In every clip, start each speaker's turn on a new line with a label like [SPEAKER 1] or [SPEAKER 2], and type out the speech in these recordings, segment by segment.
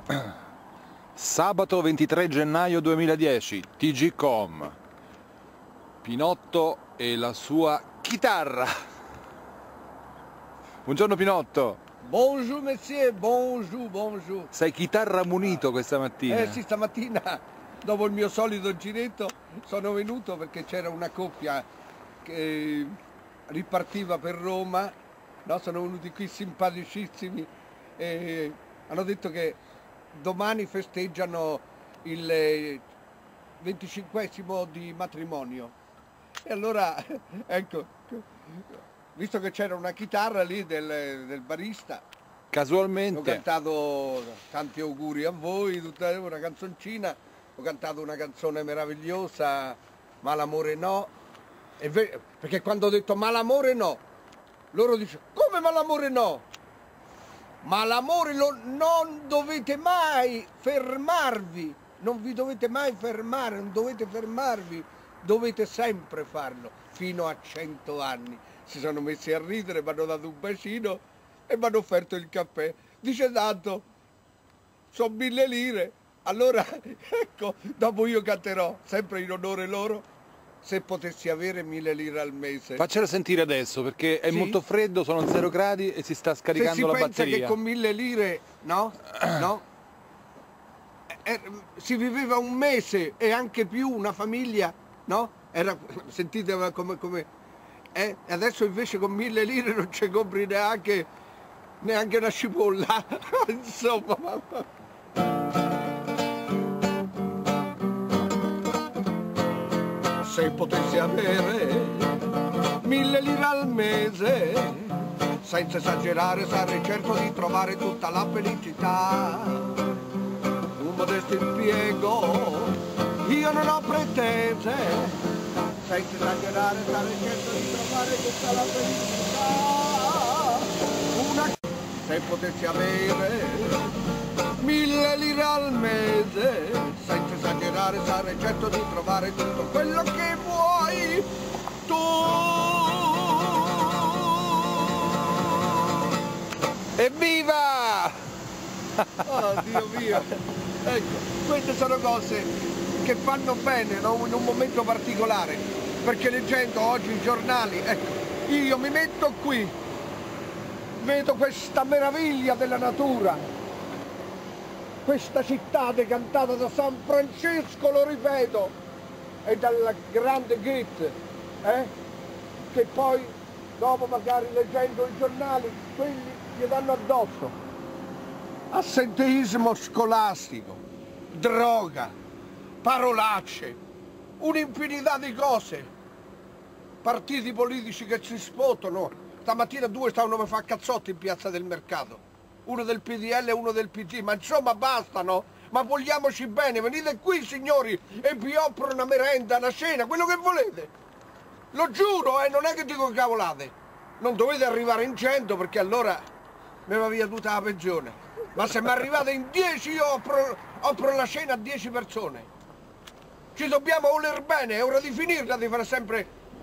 [SPEAKER 1] Sabato 23 gennaio 2010, TG.com. Pinotto e la sua chitarra. Buongiorno Pinotto.
[SPEAKER 2] Bonjour monsieur, bonjour, bonjour.
[SPEAKER 1] Sei chitarra munito questa mattina?
[SPEAKER 2] Sì, stamattina dopo il mio solito giretto sono venuto perché c'era una coppia che ripartiva per Roma, no? Sono venuti qui simpaticissimi e hanno detto che domani festeggiano il 25esimo di matrimonio. E allora, ecco, visto che c'era una chitarra lì del barista,
[SPEAKER 1] Casualmente
[SPEAKER 2] ho cantato tanti auguri a voi, tutta una canzoncina, ho cantato una canzone meravigliosa, Ma l'amore no, perché quando ho detto ma l'amore no, loro dicono come ma l'amore no? Ma l'amore non dovete mai fermarvi, non vi dovete mai fermare, non dovete fermarvi, dovete sempre farlo, fino a 100 anni. Si sono messi a ridere, mi hanno dato un bacino e mi hanno offerto il caffè. Dice tanto, sono 1000 lire, allora ecco, dopo io canterò, sempre in onore loro, se potessi avere 1000 lire al mese.
[SPEAKER 1] faccela sentire adesso perché è molto freddo, sono 0 gradi e si sta scaricando la batteria.
[SPEAKER 2] Se si pensa che con 1000 lire, no? Si viveva un mese e anche più, una famiglia, no? Sentite come adesso invece con 1000 lire non ci compri neanche una cipolla. Insomma, se potessi avere 1000 lire al mese, senza esagerare sarei certo di trovare tutta la felicità. Un modesto impiego, io non ho pretese, senza esagerare sarei certo di trovare tutta la felicità. Se potessi avere 1000 lire al mese, senza esagerare sarei certo di trovare tutto quello che vuoi tu.
[SPEAKER 1] Evviva!
[SPEAKER 2] Oh Dio mio! Ecco, queste sono cose che fanno bene, no? In un momento particolare, perché leggendo oggi i giornali, ecco, io mi metto qui, vedo questa meraviglia della natura, questa città decantata da San Francesco, lo ripeto, e dalla grande Goethe, che poi dopo magari leggendo i giornali quelli gli danno addosso. Assenteismo scolastico, droga, parolacce, un'infinità di cose, partiti politici che si sfottono. Stamattina 2 stavano a fare cazzotti in piazza del mercato, uno del PDL e uno del PD, ma insomma basta, no? Ma vogliamoci bene, venite qui signori e vi offro una merenda, una cena, quello che volete. Lo giuro, non è che dico cavolate. Non dovete arrivare in 100 perché allora mi va via tutta la pensione. Ma se mi arrivate in 10 io offro la cena a 10 persone. Ci dobbiamo voler bene, è ora di finirla di fare sempre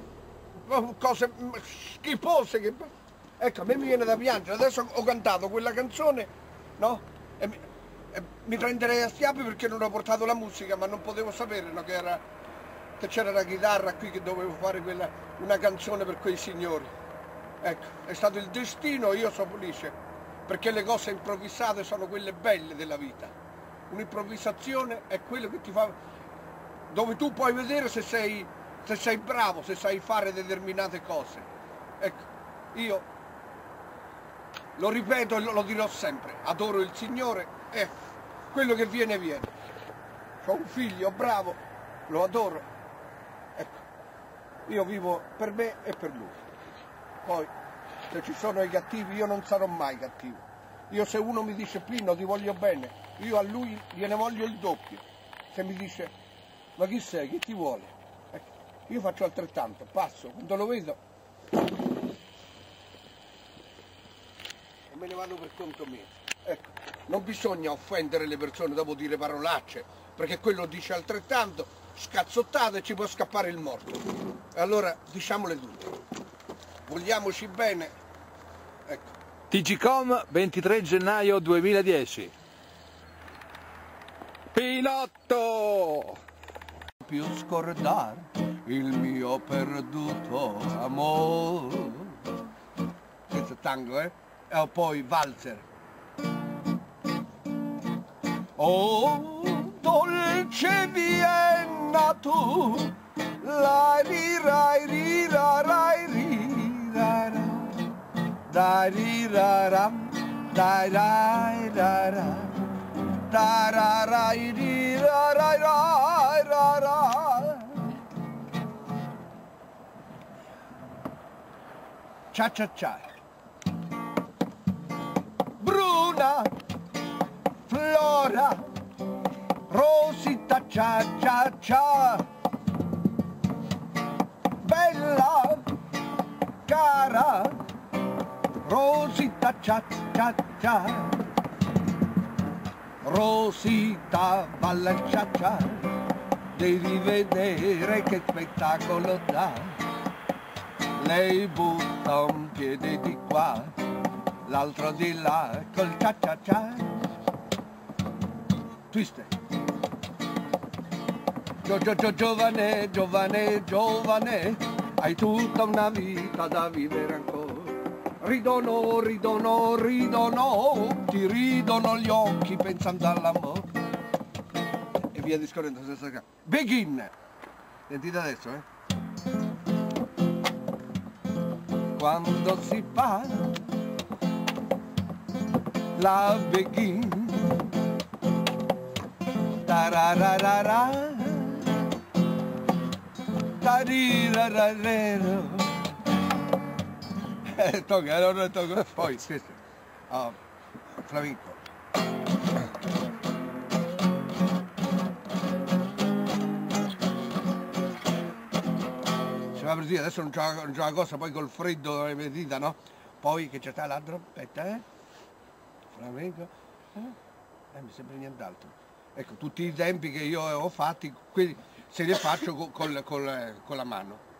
[SPEAKER 2] cose schifose. Ecco, a me mi viene da piangere. Adesso ho cantato quella canzone, no? E mi prenderei a schiaffi perché non ho portato la musica, ma non potevo sapere, no, che c'era la chitarra qui, che dovevo fare una canzone per quei signori. Ecco, è stato il destino, io sono felice, perché le cose improvvisate sono quelle belle della vita. Un'improvvisazione è quello che ti fa, dove tu puoi vedere se sei bravo, se sai fare determinate cose. Ecco, io lo ripeto e lo dirò sempre, adoro il Signore e quello che viene viene. Ho un figlio bravo, lo adoro, ecco, io vivo per me e per lui. Poi se ci sono i cattivi io non sarò mai cattivo. Io se uno mi dice Pino ti voglio bene, io a lui gliene voglio il doppio. Se mi dice ma chi sei, chi ti vuole? Ecco, io faccio altrettanto, passo, quando lo vedo me ne vado per conto mio. Ecco, non bisogna offendere le persone dopo dire parolacce, perché quello dice altrettanto, scazzottate e ci può scappare il morto. E allora diciamole tutte. Vogliamoci bene. Ecco.
[SPEAKER 1] TG.com 23 gennaio 2010. Chinotto!
[SPEAKER 2] Più scordare il mio perduto amore. Questo è tango, eh? E poi valzer. Oh, dolce Vienna tu, la ri rai ri ra rai ri ra ra, dai ri ra ram, dai rai ra ra, da ra rai ri ra rai rai ra ra. Cia cia cia. Bruna, Flora, Rosita cia cia cia. Bella, cara, Rosita cia cia cia. Rosita balla il cia cia, devi vedere che spettacolo dà. Lei butta un piede di qua, l'altro di là, col cia cia cia. Twist. Giovane, giovane, giovane, hai tutta una vita da vivere ancora. Ridono, ridono, ridono, ti ridono gli occhi pensando all'amore. E via discorrendo. Begin! Sentite adesso, eh? Quando si fa la begin, tarararara, tarirararero. Tocca, allora tocca. Poi, questo. Oh, flamenco. Si va per dire, adesso non c'è la cosa, poi col freddo le dita, no? Poi che c'è sta l'altro? Aspetta, flamenco. Mi sembra nient'altro. Ecco, tutti i tempi che io ho fatti, quelli se li faccio con la mano.